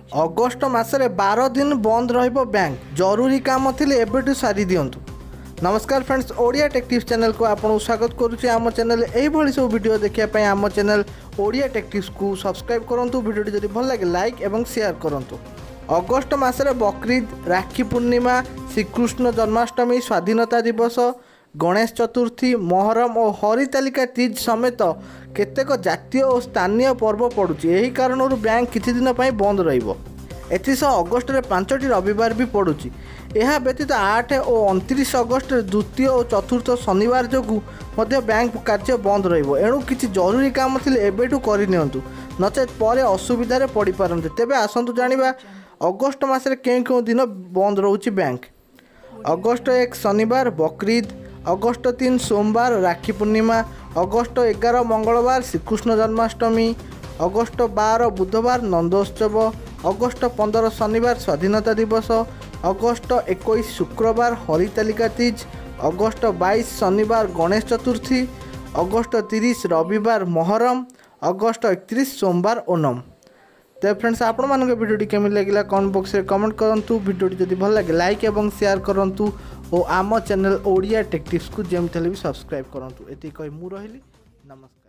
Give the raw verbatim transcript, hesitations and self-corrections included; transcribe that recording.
August मासरे बारह दिन बंद रहिबो बैंक जरूरी काम थिले एबेटू सारी दियंतु। नमस्कार friends, Odia tech tips channel को आपन स्वागत करुछि। आम चैनल एही भली सब वीडियो देखिया पय आम चैनल ओडिया टेक टिप्स को सब्सक्राइब करंतु। वीडियो जदि भल लागे लाइक एवं शेयर करंतु। अगस्ट मासरे बकरीद, राखी पूर्णिमा, श्रीकृष्ण जन्माष्टमी, स्वाधीनता दिवस, गणेश चतुर्थी, मोहरम और हरितालिका तीज समेत केतेक जातीय और स्थानीय पर्व पड़ुछि। एही कारणरू बैंक किछि दिन पय बंद रहिबो। एथिसह अगस्ट रे पांचटी रविवार भी पड़ुछि। यह व्यतीत आठ और उनतीस अगस्ट द्वितीय और चतुर्थ शनिवार जोगु मध्य बैंक कार्य बंद रहिबो। एणु किछि जरूरी काम थिले एबेटू करि नियंतु, नचेत परे असुविधा रे पड़ी पारंते। तेबे आसंतु जानिबा अगस्ट मासरे कें कें दिन बंद रहुछि बैंक। अगस्ट एक शनिवार बकरीद, अगस्ट तीन सोमवार राखी पूर्णिमा, अगस्ट एगार मंगलवार श्रीकृष्ण जन्माष्टमी, अगस्ट बारह बुधवार नंदोत्सव, अगस्ट पंद्रह शनिवार स्वाधीनता दिवस, अगस्ट इक्कीस शुक्रवार हरितालिका तीज, अगस्ट बाईस शनिवार गणेश चतुर्थी, अगस्ट तीस रविवार मोहरम, अगस्ट इकतीस सोमवार ओणम। तो फ्रेंड्स, आपण मान भिडियो केमी लगे कमेंट बॉक्स में कमेंट करूँ। भिडियो जदि भल लगे लाइक एवं शेयर करूँ और आम चैनल ओडिया टेक टिप्स को जेमती भी सब्सक्राइब करूँ। ये कही मु रही नमस्कार।